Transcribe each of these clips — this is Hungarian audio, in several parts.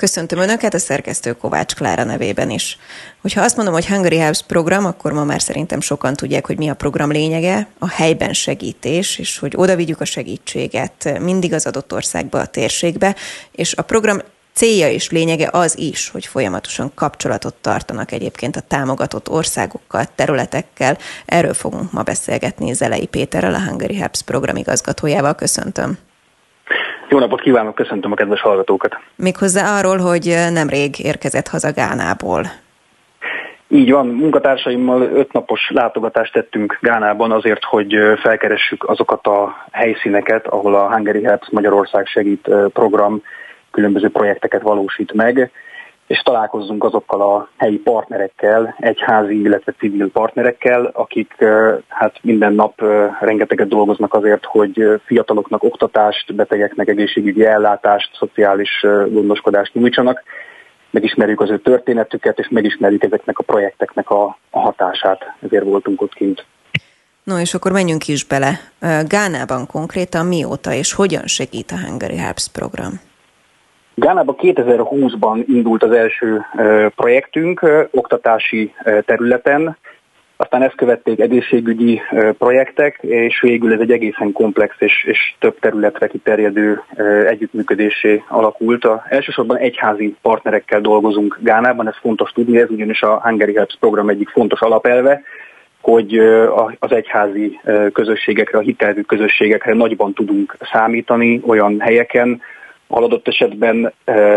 Köszöntöm Önöket, a szerkesztő Kovács Klára nevében is. Hogyha azt mondom, hogy Hungary Helps program, akkor ma már szerintem sokan tudják, hogy mi a program lényege, a helyben segítés, és hogy oda vigyük a segítséget mindig az adott országba, a térségbe, és a program célja és lényege az is, hogy folyamatosan kapcsolatot tartanak egyébként a támogatott országokkal, területekkel. Erről fogunk ma beszélgetni Zelei Péterrel, a Hungary Helps program igazgatójával. Köszöntöm. Jó napot kívánok, köszöntöm a kedves hallgatókat. Méghozzá arról, hogy nemrég érkezett haza Gánából. Így van, munkatársaimmal 5 napos látogatást tettünk Gánában azért, hogy felkeressük azokat a helyszíneket, ahol a Hungary Helps Magyarország Segít program különböző projekteket valósít meg, és találkozzunk azokkal a helyi partnerekkel, egyházi, illetve civil partnerekkel, akik hát minden nap rengeteget dolgoznak azért, hogy fiataloknak oktatást, betegeknek egészségügyi ellátást, szociális gondoskodást nyújtsanak. Megismerjük az ő történetüket, és megismerjük ezeknek a projekteknek a hatását. Ezért voltunk ott kint. No, és akkor menjünk is bele. Gánában konkrétan mióta és hogyan segít a Hungary Helps program? Gánában 2020-ban indult az első projektünk oktatási területen, aztán ezt követték egészségügyi projektek, és végül ez egy egészen komplex és több területre kiterjedő együttműködésé alakult. Elsősorban egyházi partnerekkel dolgozunk Gánában, ez fontos tudni, ez ugyanis a Hungary Helps program egyik fontos alapelve, hogy az egyházi közösségekre, a hitelvű közösségekre nagyban tudunk számítani olyan helyeken, ahol adott esetben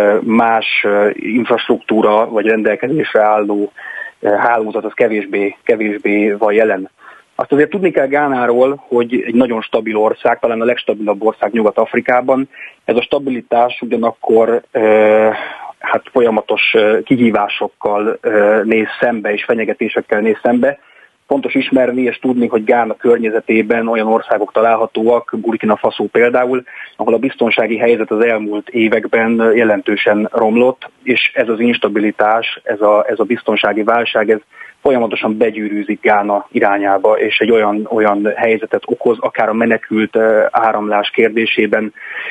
más infrastruktúra vagy rendelkezésre álló hálózat az kevésbé van jelen. Azt azért tudni kell Gánáról, hogy egy nagyon stabil ország, talán a legstabilabb ország Nyugat-Afrikában. Ez a stabilitás ugyanakkor hát folyamatos kihívásokkal néz szembe és fenyegetésekkel néz szembe. Fontos ismerni és tudni, hogy Gána környezetében olyan országok találhatóak, Burkina Faso például, ahol a biztonsági helyzet az elmúlt években jelentősen romlott, és ez az instabilitás, ez a biztonsági válság, ez folyamatosan begyűrűzik Gána irányába, és egy olyan helyzetet okoz, akár a menekült áramlás kérdésében,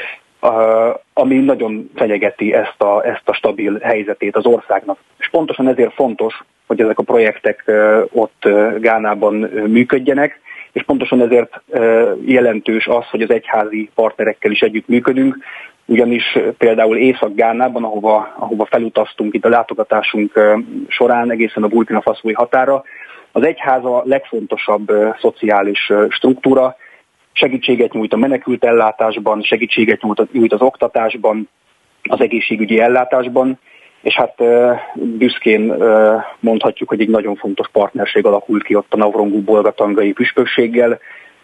ami nagyon fenyegeti ezt a stabil helyzetét az országnak. És pontosan ezért fontos, hogy ezek a projektek ott Gánában működjenek, és pontosan ezért jelentős az, hogy az egyházi partnerekkel is együtt működünk, ugyanis például Észak-Gánában, ahova felutaztunk itt a látogatásunk során egészen a Burkina Fasói határa, az egyház a legfontosabb szociális struktúra, segítséget nyújt a menekült ellátásban, segítséget nyújt az oktatásban, az egészségügyi ellátásban, és hát büszkén mondhatjuk, hogy egy nagyon fontos partnerség alakult ki ott a Navrongú-Bolgatangai püspökséggel.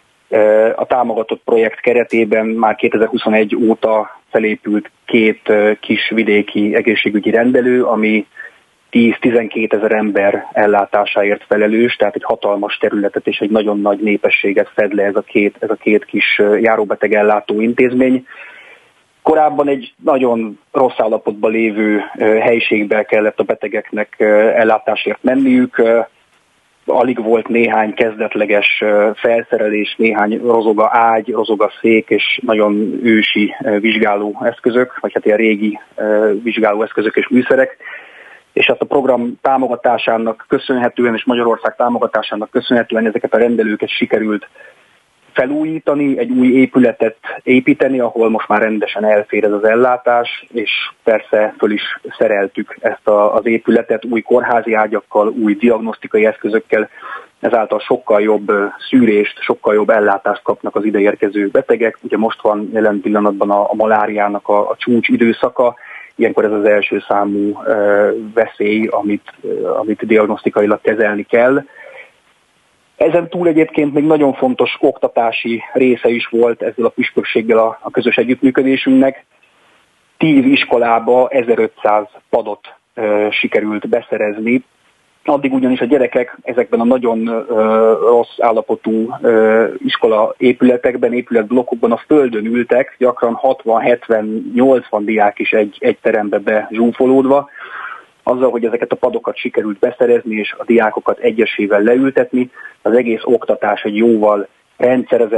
A támogatott projekt keretében már 2021 óta felépült 2 kis vidéki egészségügyi rendelő, ami 10-12 ezer ember ellátásáért felelős, tehát egy hatalmas területet és egy nagyon nagy népességet fed le ez a két kis járóbeteg ellátó intézmény. Korábban egy nagyon rossz állapotban lévő helyiségbe kellett a betegeknek ellátásért menniük. Alig volt néhány kezdetleges felszerelés, néhány rozoga ágy, rozoga szék és nagyon ősi vizsgálóeszközök, vagy hát ilyen régi vizsgálóeszközök és műszerek. És hát a program támogatásának köszönhetően és Magyarország támogatásának köszönhetően ezeket a rendelőket sikerült felújítani, egy új épületet építeni, ahol most már rendesen elfér ez az ellátás, és persze föl is szereltük ezt az épületet új kórházi ágyakkal, új diagnosztikai eszközökkel, ezáltal sokkal jobb szűrést, sokkal jobb ellátást kapnak az ideérkező betegek. Ugye most van jelen pillanatban a maláriának a csúcs időszaka, ilyenkor ez az első számú veszély, amit diagnosztikailag kezelni kell. Ezen túl egyébként még nagyon fontos oktatási része is volt ezzel a püspökséggel a közös együttműködésünknek. 10 iskolába 1500 padot sikerült beszerezni. Addig ugyanis a gyerekek ezekben a nagyon rossz állapotú iskola épületblokkokban a földön ültek, gyakran 60, 70, 80 diák is egy terembe bezsúfolódva. Azzal, hogy ezeket a padokat sikerült beszerezni, és a diákokat egyesével leültetni, az egész oktatás egy jóval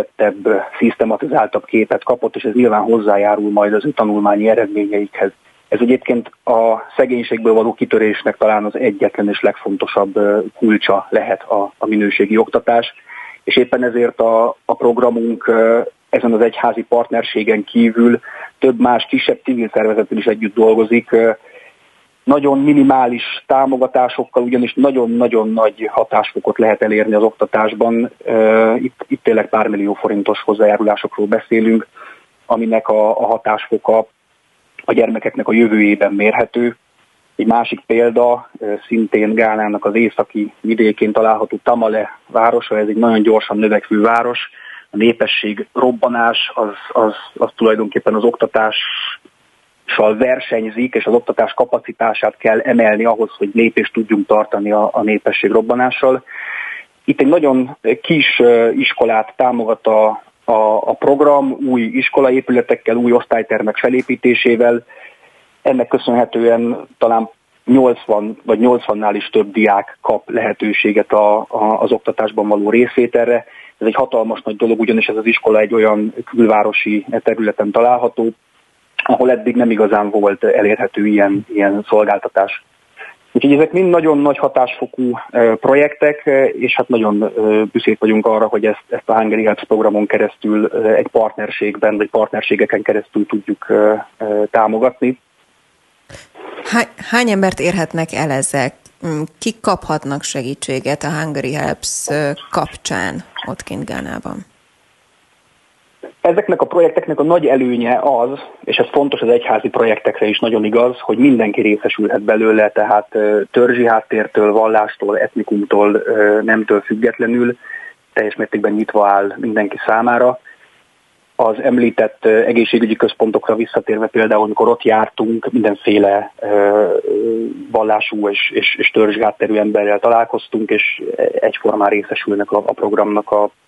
rendszerezettebb, szisztematizáltabb képet kapott, és ez nyilván hozzájárul majd az ő tanulmányi eredményeikhez. Ez egyébként a szegénységből való kitörésnek talán az egyetlen és legfontosabb kulcsa lehet a minőségi oktatás, és éppen ezért a programunk ezen az egyházi partnerségen kívül több más kisebb civil szervezettel is együtt dolgozik, nagyon minimális támogatásokkal, ugyanis nagyon-nagyon nagy hatásfokot lehet elérni az oktatásban. Itt tényleg pár millió forintos hozzájárulásokról beszélünk, aminek a hatásfoka a gyermekeknek a jövőjében mérhető. Egy másik példa, szintén Gánának az északi vidékén található Tamale városa, ez egy nagyon gyorsan növekvő város. A népesség robbanás az tulajdonképpen az oktatással versenyzik, és az oktatás kapacitását kell emelni ahhoz, hogy lépést tudjunk tartani a népesség robbanással. Itt egy nagyon kis iskolát támogat a program, új iskolaépületekkel, új osztálytermek felépítésével. Ennek köszönhetően talán 80 vagy 80-nál is több diák kap lehetőséget az oktatásban való részvételre. Ez egy hatalmas nagy dolog, ugyanis ez az iskola egy olyan külvárosi területen található, ahol eddig nem igazán volt elérhető ilyen szolgáltatás. Úgyhogy ezek mind nagyon nagy hatásfokú projektek, és hát nagyon büszkék vagyunk arra, hogy ezt a Hungary Helps programon keresztül egy partnerségben, vagy partnerségeken keresztül tudjuk támogatni. Hány embert érhetnek el ezek? Kik kaphatnak segítséget a Hungary Helps kapcsán ott kint Gánában? Ezeknek a projekteknek a nagy előnye az, és ez fontos az egyházi projektekre is nagyon igaz, hogy mindenki részesülhet belőle, tehát törzsi háttértől, vallástól, etnikumtól, nemtől függetlenül teljes mértékben nyitva áll mindenki számára. Az említett egészségügyi központokra visszatérve például, amikor ott jártunk, mindenféle vallású és törzsi hátterű emberrel találkoztunk, és egyformán részesülnek a programnak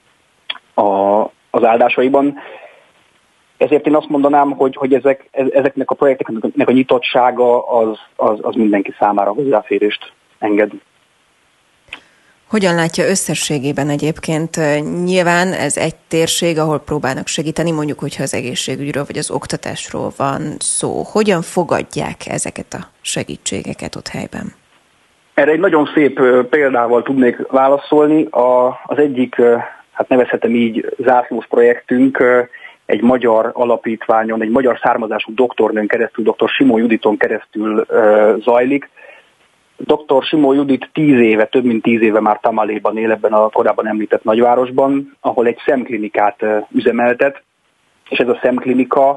az áldásaiban. Ezért én azt mondanám, hogy ezeknek a projekteknek a nyitottsága az mindenki számára hozzáférést enged. Hogyan látja összességében egyébként? Nyilván ez egy térség, ahol próbálnak segíteni, mondjuk, hogyha az egészségügyről vagy az oktatásról van szó. Hogyan fogadják ezeket a segítségeket ott helyben? Erre egy nagyon szép példával tudnék válaszolni. Az egyik, hát nevezhetem így, zászlós projektünk egy magyar alapítványon, egy magyar származású doktornőn keresztül, dr. Simó Juditon keresztül zajlik. Dr. Simó Judit több mint 10 éve már Tamaléban él, ebben a korábban említett nagyvárosban, ahol egy szemklinikát üzemeltet, és ez a szemklinika,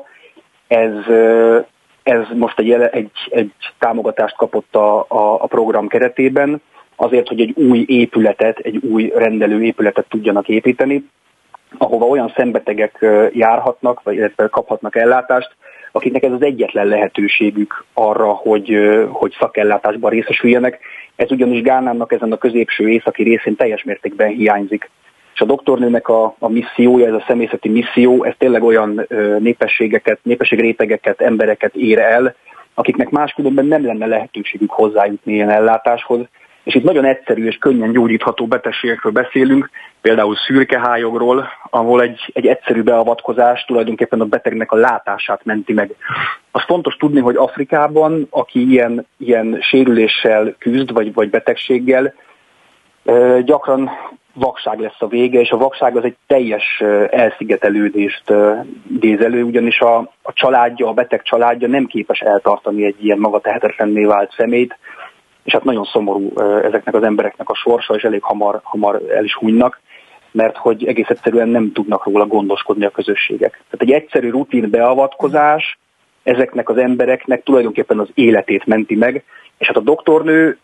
ez most egy támogatást kapott a program keretében, azért, hogy egy új épületet, egy új rendelő épületet tudjanak építeni, ahova olyan szembetegek járhatnak, vagy illetve kaphatnak ellátást, akiknek ez az egyetlen lehetőségük arra, hogy szakellátásban részesüljenek. Ez ugyanis Gánának ezen a középső északi részén teljes mértékben hiányzik. És a doktornőnek a missziója, ez a személyzeti misszió, ez tényleg olyan népességrétegeket, embereket ér el, akiknek máskülönben nem lenne lehetőségük hozzájutni ilyen ellátáshoz. És itt nagyon egyszerű és könnyen gyógyítható betegségekről beszélünk, például szürkehályogról, ahol egy egyszerű beavatkozás tulajdonképpen a betegnek a látását menti meg. Az fontos tudni, hogy Afrikában, aki ilyen sérüléssel küzd, vagy betegséggel, gyakran vakság lesz a vége, és a vakság az egy teljes elszigetelődést idéz elő, ugyanis a családja, a beteg családja nem képes eltartani egy ilyen magatehetetlenné vált személyt, és hát nagyon szomorú ezeknek az embereknek a sorsa, és elég hamar el is hunynak, mert hogy egész egyszerűen nem tudnak róla gondoskodni a közösségek. Tehát egy egyszerű rutin beavatkozás ezeknek az embereknek tulajdonképpen az életét menti meg, és hát a doktornő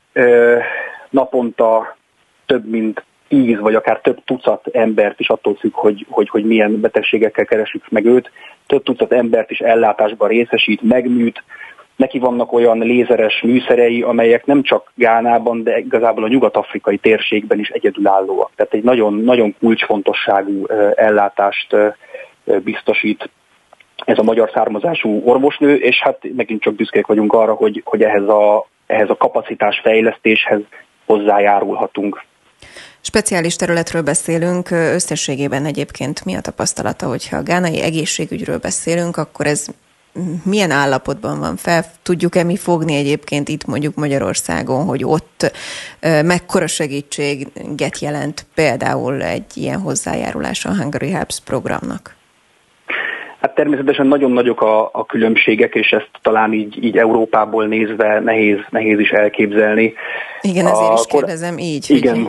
naponta több mint 10 vagy akár több tucat embert is, attól függ, hogy milyen betegségekkel keresik meg őt, több tucat embert is ellátásban részesít, megműt. Neki vannak olyan lézeres műszerei, amelyek nem csak Gánában, de igazából a nyugat-afrikai térségben is egyedülállóak. Tehát egy nagyon, nagyon kulcsfontosságú ellátást biztosít ez a magyar származású orvosnő, és hát megint csak büszkék vagyunk arra, hogy ehhez a kapacitásfejlesztéshez hozzájárulhatunk. Speciális területről beszélünk, összességében egyébként mi a tapasztalata, hogyha a gánai egészségügyről beszélünk, akkor ez milyen állapotban van? Fel tudjuk-e mi fogni egyébként itt mondjuk Magyarországon, hogy ott mekkora segítséget jelent például egy ilyen hozzájárulás a Hungary Helps programnak? Hát természetesen nagyon nagyok a különbségek, és ezt talán így Európából nézve nehéz is elképzelni. Igen, ezért is kérdezem így.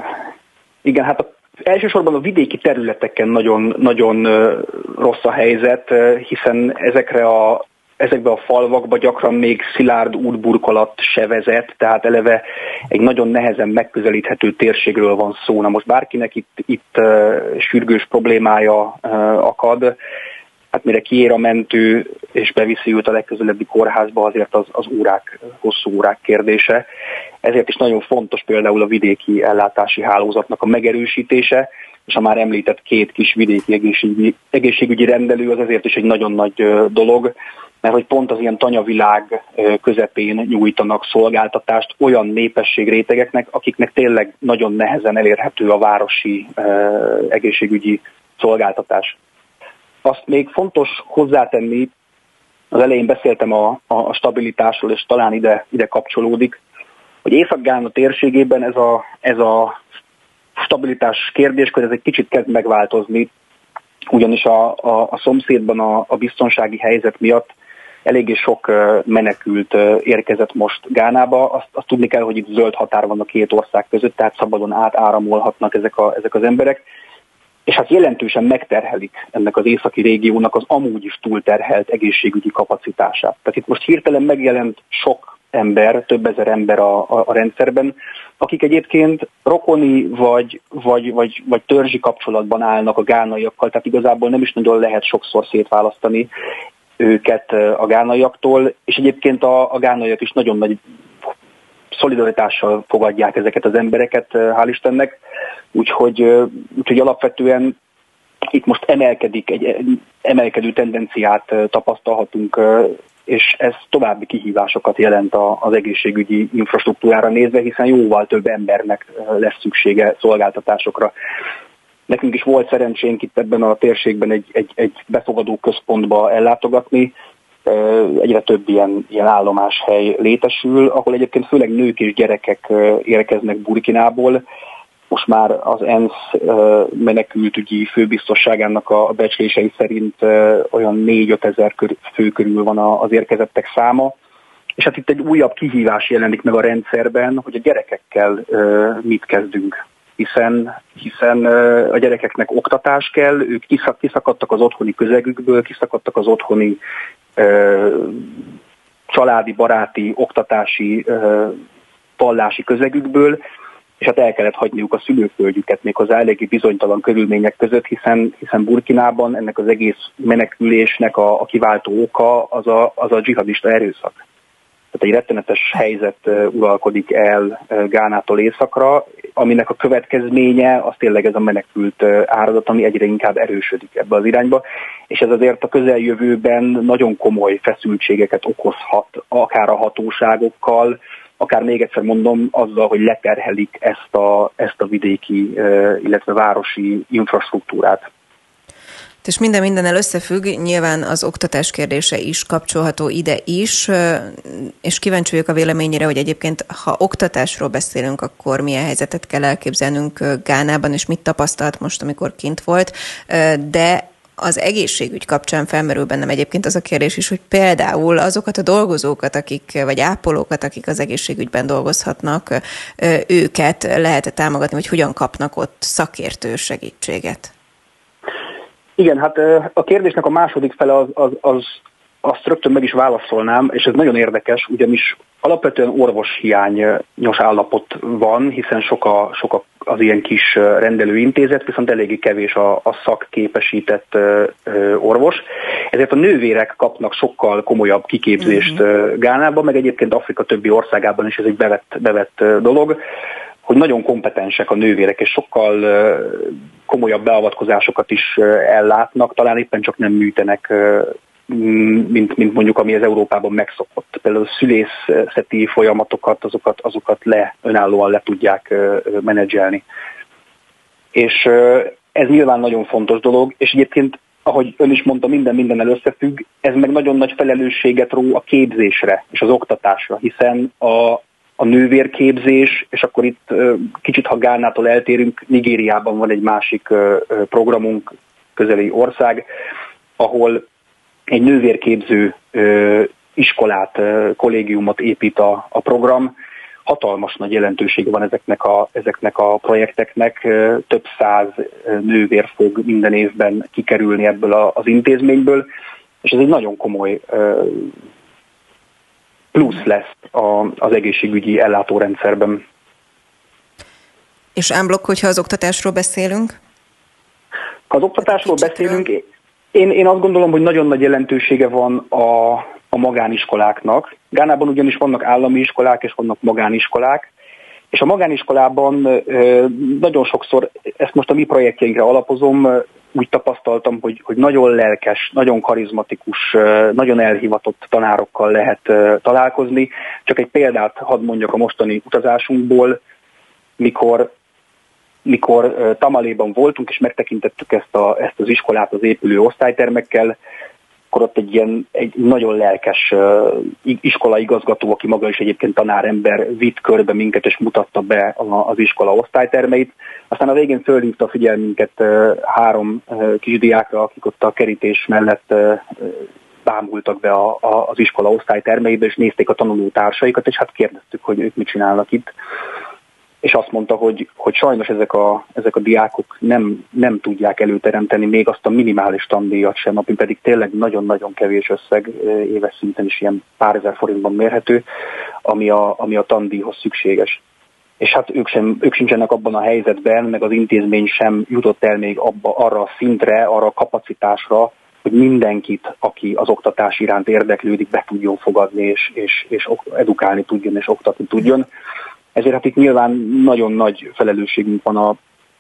Igen, hát elsősorban a vidéki területeken nagyon rossz a helyzet, hiszen ezekbe a falvakba gyakran még szilárd útburkolat se vezet, tehát eleve egy nagyon nehezen megközelíthető térségről van szó. Na most bárkinek itt sürgős problémája akad, hát mire kiér a mentő és beviszi őt a legközelebbi kórházba, azért az hosszú órák kérdése. Ezért is nagyon fontos például a vidéki ellátási hálózatnak a megerősítése, és a már említett 2 kis vidéki egészségügyi rendelő az azért is egy nagyon nagy dolog, mert hogy pont az ilyen tanyavilág közepén nyújtanak szolgáltatást olyan népességrétegeknek, akiknek tényleg nagyon nehezen elérhető a városi egészségügyi szolgáltatás. Azt még fontos hozzátenni, az elején beszéltem a stabilitásról, és talán ide kapcsolódik, hogy Észak-Gána térségében ez a stabilitás kérdéskör ez egy kicsit kezd megváltozni, ugyanis a szomszédban a biztonsági helyzet miatt eléggé sok menekült érkezett most Gánába. Azt tudni kell, hogy itt zöld határ van a 2 ország között, tehát szabadon átáramolhatnak ezek az emberek. És hát jelentősen megterhelik ennek az északi régiónak az amúgy is túlterhelt egészségügyi kapacitását. Tehát itt most hirtelen megjelent sok ember, több ezer ember a rendszerben, akik egyébként rokoni vagy törzsi kapcsolatban állnak a gánaiakkal, tehát igazából nem is nagyon lehet sokszor szétválasztani őket a gánaiaktól, és egyébként a gánaiak is nagyon nagy szolidaritással fogadják ezeket az embereket, hál' Istennek, úgyhogy alapvetően itt most egy emelkedő tendenciát tapasztalhatunk, és ez további kihívásokat jelent az egészségügyi infrastruktúrára nézve, hiszen jóval több embernek lesz szüksége szolgáltatásokra. Nekünk is volt szerencsénk itt ebben a térségben egy befogadó központba ellátogatni, egyre több ilyen állomáshely létesül, ahol egyébként főleg nők és gyerekek érkeznek Burkinából. Most már az ENSZ menekültügyi főbiztosságának a becslései szerint olyan 4-5 ezer fő körül van az érkezettek száma. És hát itt egy újabb kihívás jelenik meg a rendszerben, hogy a gyerekekkel mit kezdünk. Hiszen a gyerekeknek oktatás kell, ők kiszakadtak az otthoni közegükből, kiszakadtak az otthoni családi, baráti, oktatási, vallási közegükből, és hát el kellett hagyniuk a szülőföldjüket méghozzá eléggé bizonytalan körülmények között, hiszen Burkinában ennek az egész menekülésnek a kiváltó oka az a dzsihadista erőszak. Tehát egy rettenetes helyzet uralkodik el Gánától északra, aminek a következménye az tényleg ez a menekült áradat, ami egyre inkább erősödik ebbe az irányba, és ez azért a közeljövőben nagyon komoly feszültségeket okozhat, akár a hatóságokkal, akár még egyszer mondom, azzal, hogy leterhelik ezt a vidéki, illetve városi infrastruktúrát. És mindennel összefügg, nyilván az oktatás kérdése is kapcsolható ide is, és kíváncsi vagyok a véleményére, hogy egyébként, ha oktatásról beszélünk, akkor milyen helyzetet kell elképzelnünk Gánában, és mit tapasztalt most, amikor kint volt, de az egészségügy kapcsán felmerül bennem egyébként az a kérdés is, hogy például azokat a dolgozókat, vagy ápolókat, akik az egészségügyben dolgozhatnak, őket lehet-e támogatni, vagy hogyan kapnak ott szakértő segítséget? Igen, hát a kérdésnek a második fele azt rögtön meg is válaszolnám, és ez nagyon érdekes, ugyanis alapvetően orvoshiányos állapot van, hiszen sok az ilyen kis rendelőintézet, viszont eléggé kevés a szakképesített orvos. Ezért a nővérek kapnak sokkal komolyabb kiképzést Gánában, meg egyébként Afrika többi országában is ez egy bevett dolog, hogy nagyon kompetensek a nővérek, és sokkal komolyabb beavatkozásokat is ellátnak, talán éppen csak nem műtenek, mint mondjuk, ami az Európában megszokott. Például a szülészeti folyamatokat, azokat önállóan le tudják menedzselni. És ez nyilván nagyon fontos dolog, és egyébként ahogy ön is mondta, minden mindennel összefügg, ez meg nagyon nagy felelősséget ró a képzésre és az oktatásra, hiszen a nővérképzés, és akkor itt kicsit, ha Gánától eltérünk, Nigériában van egy másik programunk, közeli ország, ahol egy nővérképző iskolát, kollégiumot épít a program. Hatalmas nagy jelentősége van ezeknek a projekteknek, több száz nővér fog minden évben kikerülni ebből az intézményből, és ez egy nagyon komoly plusz lesz az egészségügyi ellátórendszerben. És unblock, hogyha az oktatásról beszélünk? Ha az oktatásról beszélünk, én azt gondolom, hogy nagyon nagy jelentősége van a magániskoláknak. Gánában ugyanis vannak állami iskolák és vannak magániskolák, és a magániskolában nagyon sokszor, ezt most a mi projektjeinkre alapozom, úgy tapasztaltam, hogy nagyon lelkes, nagyon karizmatikus, nagyon elhivatott tanárokkal lehet találkozni. Csak egy példát hadd mondjak a mostani utazásunkból, mikor Tamaléban voltunk, és megtekintettük ezt az iskolát az épülő osztálytermekkel, akkor ott egy nagyon lelkes iskolaigazgató, aki maga is egyébként tanárember, vitt körbe minket, és mutatta be az iskola osztálytermeit. Aztán a végén fölhívta a figyelmünket 3 kisdiákra, akik ott a kerítés mellett bámultak be az iskola osztálytermeibe, és nézték a tanulótársaikat, és hát kérdeztük, hogy ők mit csinálnak itt. És azt mondta, hogy sajnos ezek a diákok nem tudják előteremteni még azt a minimális tandíjat sem, ami pedig tényleg nagyon-nagyon kevés összeg, éves szinten is ilyen pár ezer forintban mérhető, ami a tandíjhoz szükséges. És hát ők sincsenek abban a helyzetben, meg az intézmény sem jutott el még arra a szintre, arra a kapacitásra, hogy mindenkit, aki az oktatás iránt érdeklődik, be tudjon fogadni, és edukálni tudjon, és oktatni tudjon. Ezért hát itt nyilván nagyon nagy felelősségünk van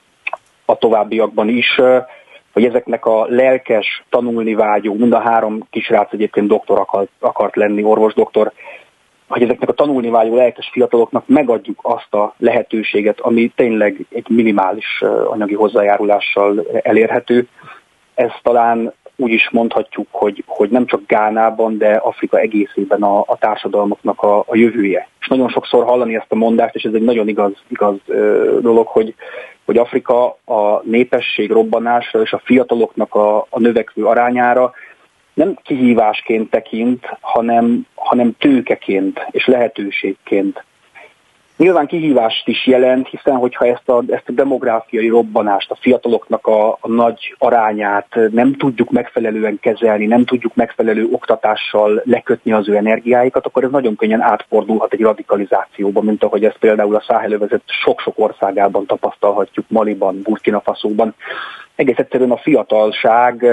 a továbbiakban is, hogy ezeknek a lelkes, tanulni vágyó, mind a 3 kisrác egyébként doktor akart lenni, orvosdoktor, hogy ezeknek a tanulni vágyó lelkes fiataloknak megadjuk azt a lehetőséget, ami tényleg egy minimális anyagi hozzájárulással elérhető. Ez talán úgy is mondhatjuk, hogy nem csak Gánában, de Afrika egészében a társadalmaknak a jövője. És nagyon sokszor hallani ezt a mondást, és ez egy nagyon igaz dolog, hogy Afrika a népesség robbanásra és a fiataloknak a növekvő arányára nem kihívásként tekint, hanem tőkeként és lehetőségként. Nyilván kihívást is jelent, hiszen hogyha ezt a demográfiai robbanást, a fiataloknak a nagy arányát nem tudjuk megfelelően kezelni, nem tudjuk megfelelő oktatással lekötni az ő energiáikat, akkor ez nagyon könnyen átfordulhat egy radikalizációba, mint ahogy ezt például a Száhelövezet sok-sok országában tapasztalhatjuk, Maliban, Burkina Fasóban. Egész egyszerűen a fiatalság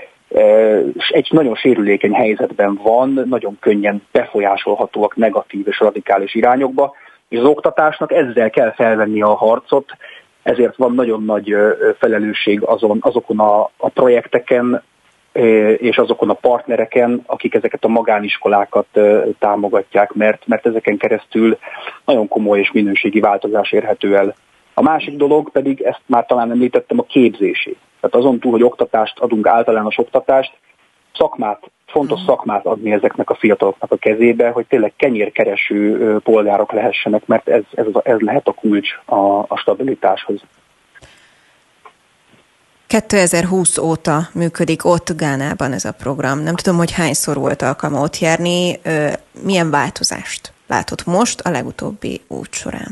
egy nagyon sérülékeny helyzetben van, nagyon könnyen befolyásolhatóak negatív és radikális irányokba, és az oktatásnak ezzel kell felvenni a harcot, ezért van nagyon nagy felelősség azokon a projekteken és azokon a partnereken, akik ezeket a magániskolákat támogatják, mert ezeken keresztül nagyon komoly és minőségi változás érhető el. A másik dolog pedig, ezt már talán említettem, a képzésé. Tehát azon túl, hogy oktatást adunk, általános oktatást, fontos szakmát adni ezeknek a fiataloknak a kezébe, hogy tényleg kenyérkereső polgárok lehessenek, mert ez lehet a kulcs a stabilitáshoz. 2020 óta működik ott Gánában ez a program. Nem tudom, hogy hányszor volt alkalma ott járni. Milyen változást látott most a legutóbbi út során?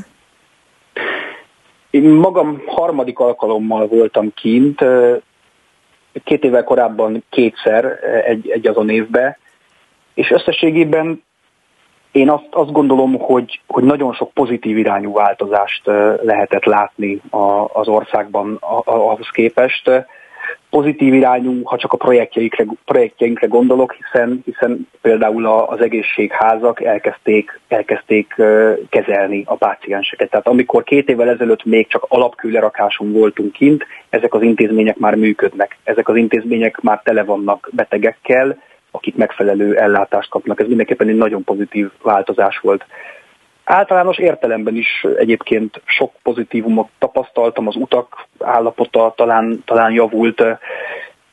Én magam 3. alkalommal voltam kint, 2 évvel korábban 2-szer egy azon évben, és összességében én azt gondolom, hogy nagyon sok pozitív irányú változást lehetett látni az országban ahhoz képest. Pozitív irányú, ha csak a projektjeinkre gondolok, hiszen például az egészségházak elkezdték kezelni a pácienseket. Tehát amikor 2 évvel ezelőtt még csak alapkőlerakáson voltunk kint, ezek az intézmények már működnek. Ezek az intézmények már tele vannak betegekkel, akik megfelelő ellátást kapnak. Ez mindenképpen egy nagyon pozitív változás volt. Általános értelemben is egyébként sok pozitívumot tapasztaltam, az utak állapota talán javult.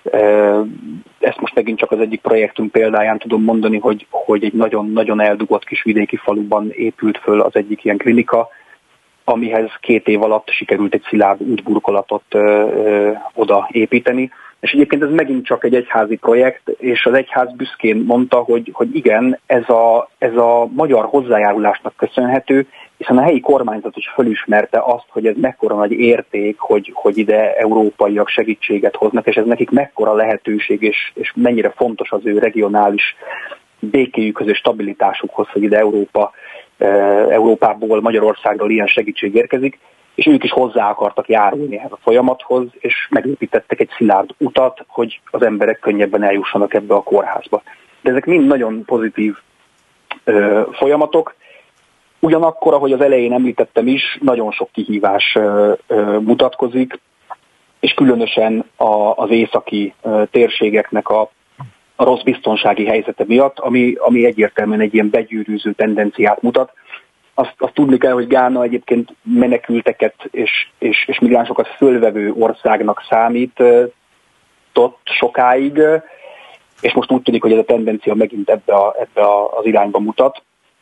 Ezt most megint csak az egyik projektünk példáján tudom mondani, hogy egy nagyon-nagyon eldugott kis vidéki faluban épült föl az egyik ilyen klinika, amihez 2 év alatt sikerült egy szilárd útburkolatot oda építeni. És egyébként ez megint csak egy egyházi projekt, és az egyház büszkén mondta, hogy igen, ez a magyar hozzájárulásnak köszönhető, hiszen a helyi kormányzat is felismerte azt, hogy ez mekkora nagy érték, hogy ide európaiak segítséget hoznak, és ez nekik mekkora lehetőség, és mennyire fontos az ő regionális békéjükhöz és stabilitásukhoz, hogy ide Európából, Magyarországról ilyen segítség érkezik, és ők is hozzá akartak járulni ehhez a folyamathoz, és megépítettek egy szilárd utat, hogy az emberek könnyebben eljussanak ebbe a kórházba. De ezek mind nagyon pozitív folyamatok. Ugyanakkor, ahogy az elején említettem is, nagyon sok kihívás mutatkozik, és különösen az északi térségeknek a rossz biztonsági helyzete miatt, ami egyértelműen egy ilyen begyűrűző tendenciát mutat. Azt tudni kell, hogy Gána egyébként menekülteket és migránsokat fölvevő országnak számított sokáig, és most úgy tűnik, hogy ez a tendencia megint ebbe az irányba mutat.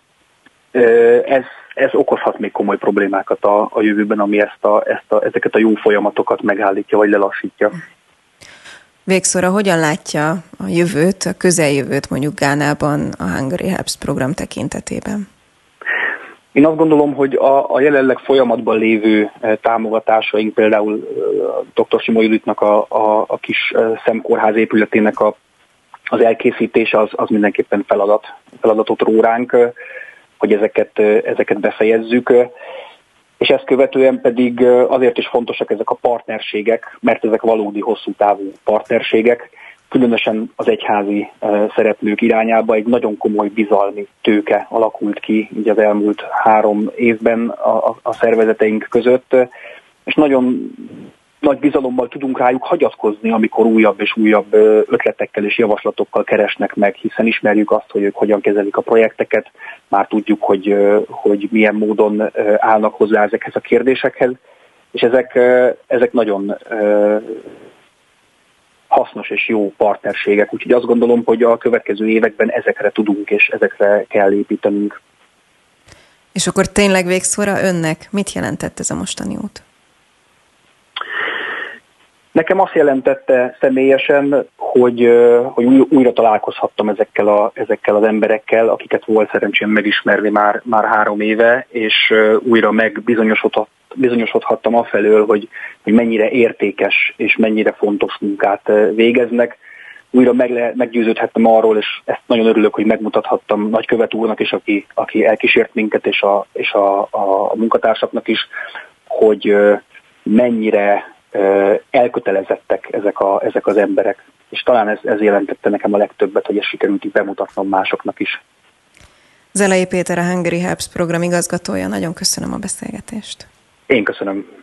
Ez okozhat még komoly problémákat a jövőben, ami ezeket a jó folyamatokat megállítja vagy lelassítja. Végszóra hogyan látja a jövőt, a közeljövőt mondjuk Gánában a Hungary Helps program tekintetében? Én azt gondolom, hogy a jelenleg folyamatban lévő támogatásaink, például dr. Simo Juditnak a kis szemkórház épületének az elkészítése az mindenképpen feladatot ró ránk, hogy ezeket befejezzük. És ezt követően pedig azért is fontosak ezek a partnerségek, mert ezek valódi hosszú távú partnerségek, különösen az egyházi szereplők irányába egy nagyon komoly bizalmi tőke alakult ki így az elmúlt 3 évben a szervezeteink között, és nagyon nagy bizalommal tudunk rájuk hagyatkozni, amikor újabb és újabb ötletekkel és javaslatokkal keresnek meg, hiszen ismerjük azt, hogy ők hogyan kezelik a projekteket, már tudjuk, hogy milyen módon állnak hozzá ezekhez a kérdésekhez, és ezek nagyon hasznos és jó partnerségek, úgyhogy azt gondolom, hogy a következő években ezekre tudunk és ezekre kell építenünk. És akkor tényleg végszóra önnek mit jelentett ez a mostani út? Nekem azt jelentette személyesen, hogy újra találkozhattam ezekkel az emberekkel, akiket volt szerencsém megismerni már 3 éve, és újra megbizonyosodhattam afelől, hogy mennyire értékes és mennyire fontos munkát végeznek. Újra meggyőződhettem arról, és ezt nagyon örülök, hogy megmutathattam nagykövet úrnak is, aki elkísért minket, és a munkatársaknak is, hogy mennyire elkötelezettek ezek az emberek. És talán ez jelentette nekem a legtöbbet, hogy ezt sikerült így bemutatnom másoknak is. Zelei Péter, a Hungary Helps program igazgatója. Nagyon köszönöm a beszélgetést. Én köszönöm.